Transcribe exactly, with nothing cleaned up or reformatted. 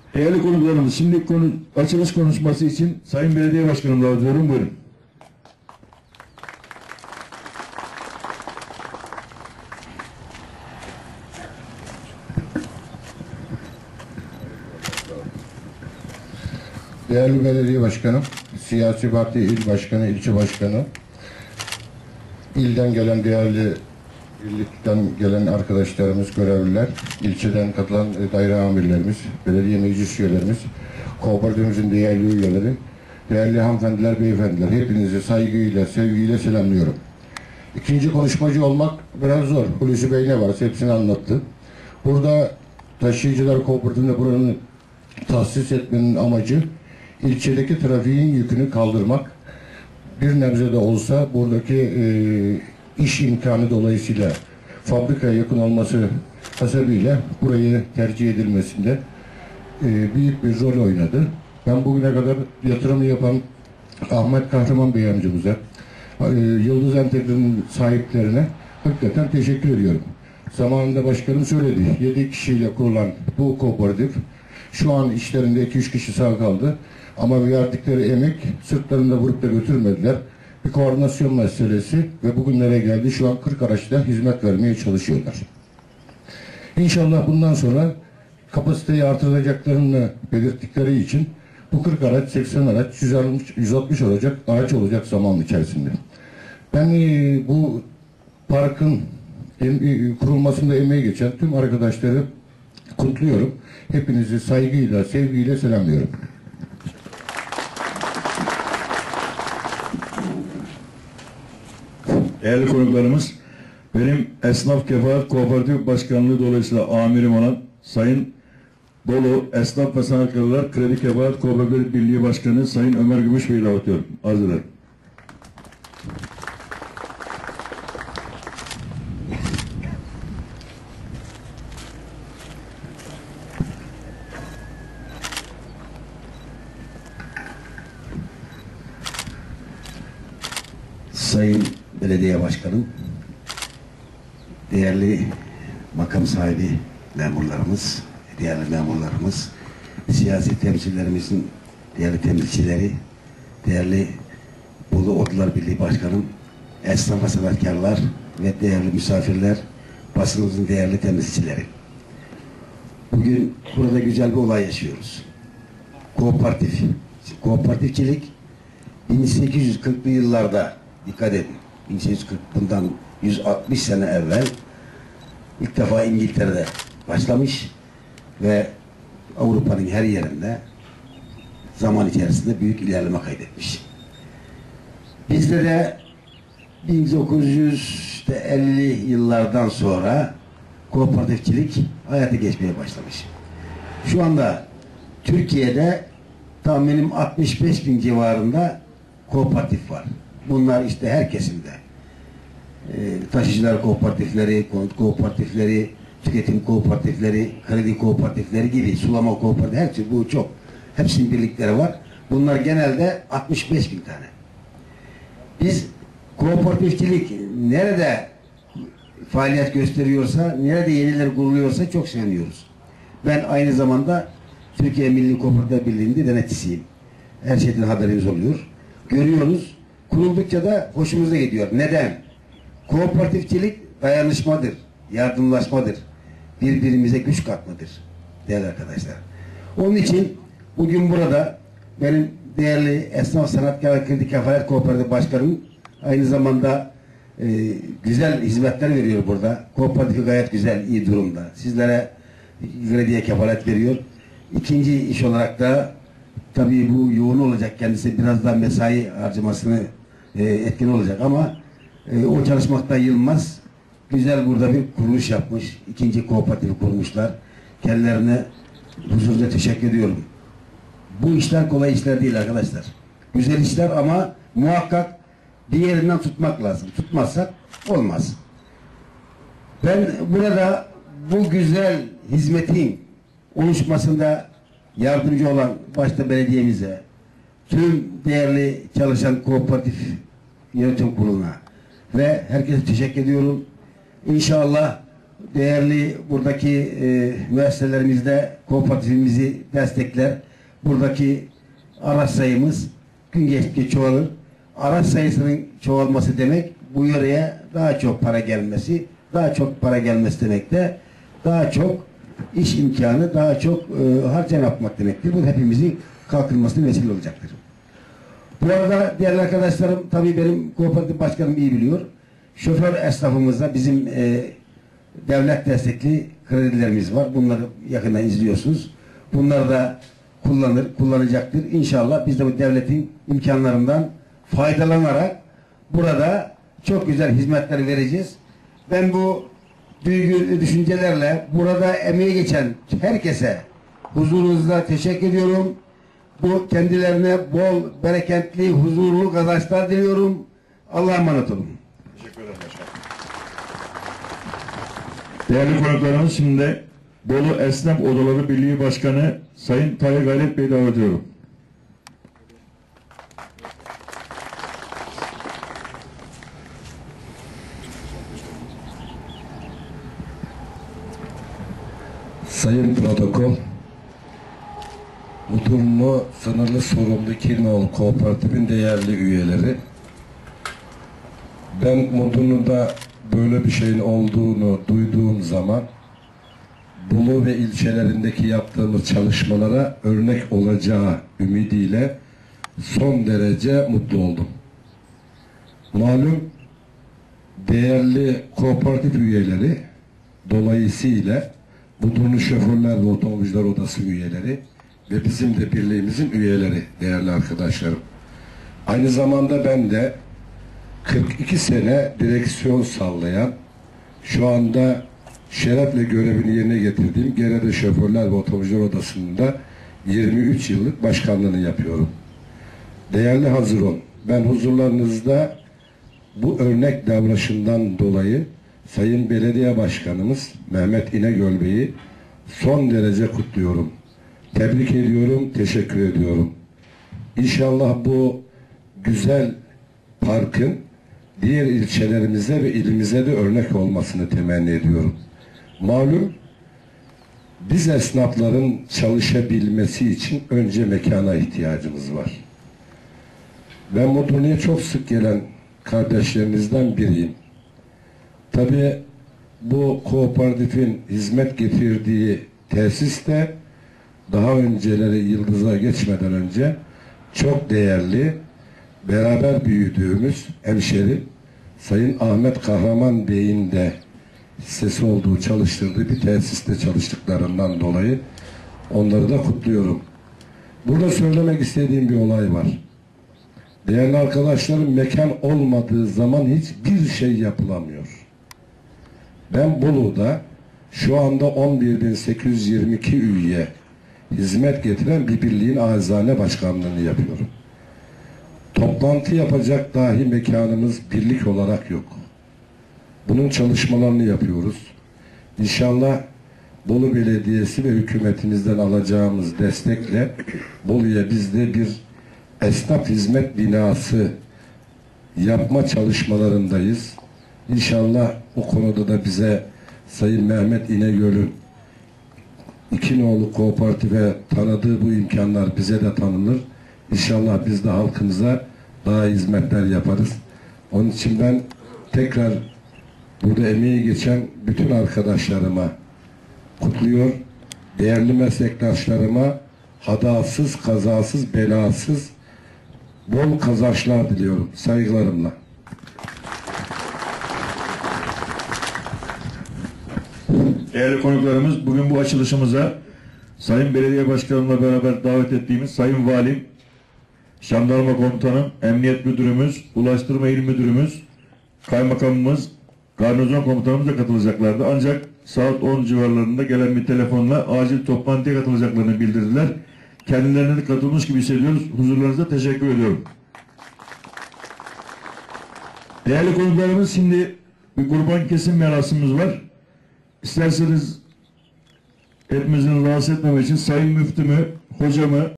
Değerli konuklarımız, şimdi konu, açılış konuşması için Sayın Belediye Başkanım'la alıyorum. Buyurun. Değerli Belediye Başkanım, siyasi parti il başkanı, ilçe başkanı, ilden gelen değerli birlikten gelen arkadaşlarımız, görevliler, ilçeden katılan daire amirlerimiz, belediye meclis üyelerimiz, kooperatifimizin değerli üyeleri, değerli hanımefendiler, beyefendiler, hepinizi saygıyla, sevgiyle selamlıyorum. İkinci konuşmacı olmak biraz zor. Hulusi Bey ne varsa hepsini anlattı. Burada taşıyıcılar kooperatifinde buranın tahsis etmenin amacı ilçedeki trafiğin yükünü kaldırmak. Bir nebze de olsa buradaki e, iş imkanı dolayısıyla fabrikaya yakın olması hasebiyle burayı tercih edilmesinde e, büyük bir rol oynadı. Ben bugüne kadar yatırımı yapan Ahmet Kahraman Bey amcamıza, e, Yıldız Entegre'nin sahiplerine hakikaten teşekkür ediyorum. Zamanında başkanım söyledi, yedi kişiyle kurulan bu kooperatif şu an işlerinde iki üç kişi sağ kaldı. Ama verdikleri emek sırtlarında vurup da götürmediler. Bir koordinasyon meselesi ve bugünlere geldi. Şu an kırk araçla hizmet vermeye çalışıyorlar. İnşallah bundan sonra kapasiteyi artıracaklarını belirttikleri için bu kırk araç, seksen araç, yüz altmış olacak, araç olacak zaman içerisinde. Ben e, bu parkın em, kurulmasında emeği geçen tüm arkadaşları kutluyorum. Hepinizi saygıyla, sevgiyle selamlıyorum. Değerli konuklarımız, benim Esnaf Kefaat Kooperatif Başkanlığı dolayısıyla amirim olan Sayın Bolu Esnaf ve Sanatkarlar Kredi Kefaat Kooperatif Birliği Başkanı Sayın Ömer Gümüş Bey'le atıyorum. Arz ederim. Sayın Belediye Başkanım, değerli makam sahibi memurlarımız, değerli memurlarımız, siyasi temsilcilerimizin değerli temsilcileri, değerli Bolu Odalar Birliği Başkanım, esnaf ve sanatkarlar ve değerli misafirler, basınımızın değerli temsilcileri. Bugün burada güzel bir olay yaşıyoruz. Kooperatif. Kooperatifçilik bin sekiz yüz kırklı yıllarda, dikkat edin, bin sekiz yüz kırk bundan yüz altmış sene evvel ilk defa İngiltere'de başlamış ve Avrupa'nın her yerinde zaman içerisinde büyük ilerleme kaydetmiş. Bizde de bin dokuz yüz elli yıllardan sonra kooperatifçilik hayata geçmeye başlamış. Şu anda Türkiye'de tahminim altmış beş bin civarında kooperatif var. Bunlar işte her kesimde. E, taşıyıcılar kooperatifleri, konut kooperatifleri, tüketim kooperatifleri, kredi kooperatifleri gibi, sulama kooperatifleri, her türlü bu çok. Hepsinin birlikleri var. Bunlar genelde altmış beş bin tane. Biz kooperatifçilik nerede faaliyet gösteriyorsa, nerede yeniler kuruluyorsa çok seviniyoruz. Ben aynı zamanda Türkiye Milli Kooperatif Birliği'nde denetçisiyim. Her şeyden haberimiz oluyor. Görüyoruz. Kuruldukça da hoşumuza gidiyor. Neden? Kooperatifçilik dayanışmadır, yardımlaşmadır. Birbirimize güç katmadır değerli arkadaşlar. Onun için bugün burada benim değerli Esnaf Sanatkar Kredi Kefalet Kooperatif Başkanım aynı zamanda e, güzel hizmetler veriyor burada. Kooperatifi gayet güzel, iyi durumda. Sizlere krediye kefalet veriyor. İkinci iş olarak da tabii bu yoğun olacak, kendisi biraz daha mesai harcamasını e, etkin olacak ama e, o çalışmakta yılmaz. Güzel burada bir kuruluş yapmış. İkinci kooperatifi kurmuşlar. Kendilerine huzurla teşekkür ediyorum. Bu işler kolay işler değil arkadaşlar. Güzel işler ama muhakkak bir yerinden tutmak lazım. Tutmazsak olmaz. Ben burada bu güzel hizmetin oluşmasında yardımcı olan başta belediyemize, tüm değerli çalışan kooperatif yönetim kuruluna ve herkese teşekkür ediyorum. İnşallah değerli buradaki e, müesseselerimizde kooperatifimizi destekler. Buradaki araç sayımız gün geçtikçe çoğalır. Araç sayısının çoğalması demek bu yöreye daha çok para gelmesi, daha çok para gelmesi demek de daha çok iş imkanı, daha çok e, harcama yapmak demektir. Bu hepimizin kalkınmasına vesile olacaktır. Bu arada değerli arkadaşlarım, tabii benim kooperatif başkanım iyi biliyor. Şoför esnafımızda bizim e, devlet destekli kredilerimiz var. Bunları yakından izliyorsunuz. Bunlar da kullanır, kullanacaktır. İnşallah biz de bu devletin imkanlarından faydalanarak burada çok güzel hizmetler vereceğiz. Ben bu duygu, düşüncelerle burada emeği geçen herkese huzurunuzda teşekkür ediyorum. Bu kendilerine bol, bereketli, huzurlu kazançlar diliyorum. Allah'a emanet olun. Teşekkür ederim başkanım. Değerli konuklarımız, şimdi de Bolu Esnaf Odaları Birliği Başkanı Sayın Tayyip Gayret Bey'i davet ediyorum. Sayın Protokol, Mudurnu Sınırlı Sorumlu Kirnoğlu Kooperatif'in değerli üyeleri, ben Mudurnu'da böyle bir şeyin olduğunu duyduğum zaman Bolu ve ilçelerindeki yaptığımız çalışmalara örnek olacağı ümidiyle son derece mutlu oldum. Malum değerli kooperatif üyeleri dolayısıyla Mudurnu Şoförler ve Otomobilciler Odası üyeleri ve bizim de birliğimizin üyeleri değerli arkadaşlarım. Aynı zamanda ben de kırk iki sene direksiyon sallayan, şu anda şerefle görevini yerine getirdiğim Gerede Şoförler ve Otomobilciler Odası'nda yirmi üç yıllık başkanlığını yapıyorum. Değerli Haziron, ben huzurlarınızda bu örnek davranışından dolayı Sayın Belediye Başkanımız Mehmet İnegöl Bey'i son derece kutluyorum. Tebrik ediyorum, teşekkür ediyorum. İnşallah bu güzel parkın diğer ilçelerimize ve ilimize de örnek olmasını temenni ediyorum. Malum biz esnafların çalışabilmesi için önce mekana ihtiyacımız var. Ben Mudurnu'ya çok sık gelen kardeşlerinizden biriyim. Tabii bu kooperatifin hizmet getirdiği tesis de daha önceleri Yıldız'a geçmeden önce çok değerli, beraber büyüdüğümüz hemşerim Sayın Ahmet Kahraman Bey'in de hissesi olduğu, çalıştırdığı bir tesiste çalıştıklarından dolayı onları da kutluyorum. Burada söylemek istediğim bir olay var. Değerli arkadaşlarım, mekan olmadığı zaman hiçbir şey yapılamıyor. Ben Bolu'da şu anda on bir bin sekiz yüz yirmi iki üye hizmet getiren bir birliğin azane başkanlığını yapıyorum. Toplantı yapacak dahi mekanımız birlik olarak yok. Bunun çalışmalarını yapıyoruz. İnşallah Bolu Belediyesi ve hükümetimizden alacağımız destekle Bolu'ya biz de bir esnaf hizmet binası yapma çalışmalarındayız. İnşallah o konuda da bize Sayın Mehmet İnegöl'ün İkinoğlu Kooperatife tanıdığı bu imkanlar bize de tanınır. İnşallah biz de halkımıza daha hizmetler yaparız. Onun için ben tekrar burada emeği geçen bütün arkadaşlarıma kutluyor. Değerli meslektaşlarıma hadasız, kazasız, belasız bol kazançlar diliyorum. Saygılarımla. Değerli konuklarımız, bugün bu açılışımıza Sayın Belediye Başkanımla beraber davet ettiğimiz Sayın Valim, Jandarma Komutanım, Emniyet Müdürümüz, Ulaştırma İl Müdürümüz, Kaymakamımız, Garnizon Komutanımız da katılacaklardı. Ancak saat on civarlarında gelen bir telefonla acil toplantıya katılacaklarını bildirdiler. Kendilerine de katılmış gibi hissediyoruz. Huzurlarınıza teşekkür ediyorum. Değerli konuklarımız, şimdi bir kurban kesim merasimimiz var. İsterseniz hepimizin rahatsız etmemek için Sayın Müftümü, hocamı,